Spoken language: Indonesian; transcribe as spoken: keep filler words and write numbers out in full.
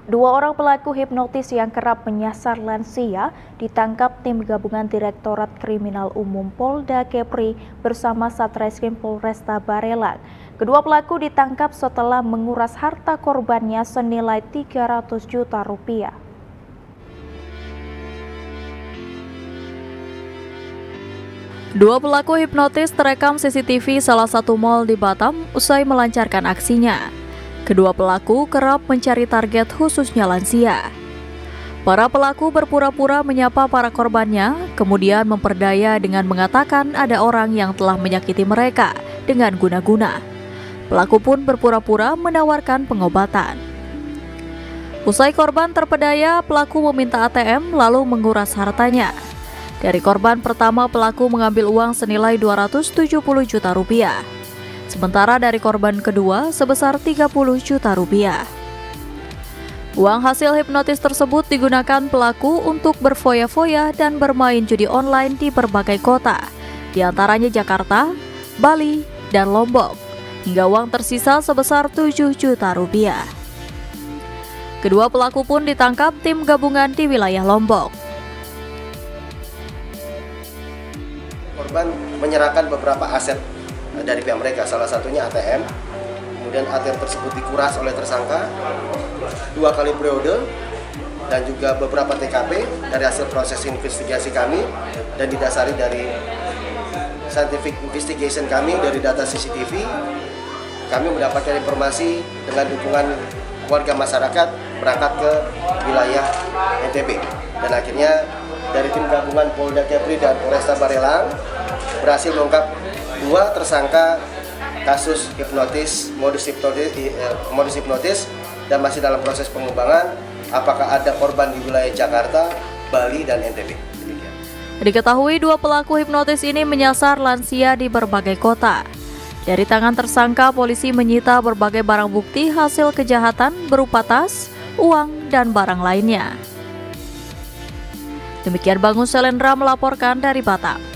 Dua orang pelaku hipnotis yang kerap menyasar lansia ditangkap tim gabungan Direktorat Kriminal Umum Polda Kepri bersama Satreskrim Polresta Barelang. Kedua pelaku ditangkap setelah menguras harta korbannya senilai tiga ratus juta rupiah. Dua pelaku hipnotis terekam C C T V salah satu mal di Batam usai melancarkan aksinya. Kedua pelaku kerap mencari target khususnya lansia. Para pelaku berpura-pura menyapa para korbannya, kemudian memperdaya dengan mengatakan ada orang yang telah menyakiti mereka dengan guna-guna. Pelaku pun berpura-pura menawarkan pengobatan. Usai korban terpedaya, pelaku meminta A T M lalu menguras hartanya. Dari korban pertama, pelaku mengambil uang senilai dua ratus tujuh puluh juta rupiah. Sementara dari korban kedua sebesar tiga puluh juta rupiah. Uang hasil hipnotis tersebut digunakan pelaku untuk berfoya-foya dan bermain judi online di berbagai kota, di antaranya Jakarta, Bali, dan Lombok, hingga uang tersisa sebesar tujuh juta rupiah. Kedua pelaku pun ditangkap tim gabungan di wilayah Lombok. Korban menyerahkan beberapa aset dari pihak mereka, salah satunya A T M. Kemudian A T M tersebut dikuras oleh tersangka dua kali periode dan juga beberapa T K P dari hasil proses investigasi kami dan didasari dari scientific investigation kami dari data C C T V. Kami mendapatkan informasi dengan dukungan warga masyarakat berangkat ke wilayah N T B, dan akhirnya dari tim gabungan Polda Kepri dan Polresta Barelang berhasil mengungkap dua tersangka kasus hipnotis, modus hipnotis, modus hipnotis dan masih dalam proses pengembangan apakah ada korban di wilayah Jakarta, Bali, dan N T B. Diketahui dua pelaku hipnotis ini menyasar lansia di berbagai kota. Dari tangan tersangka, polisi menyita berbagai barang bukti hasil kejahatan berupa tas, uang, dan barang lainnya. Demikian Bangun Selendra melaporkan dari Batam.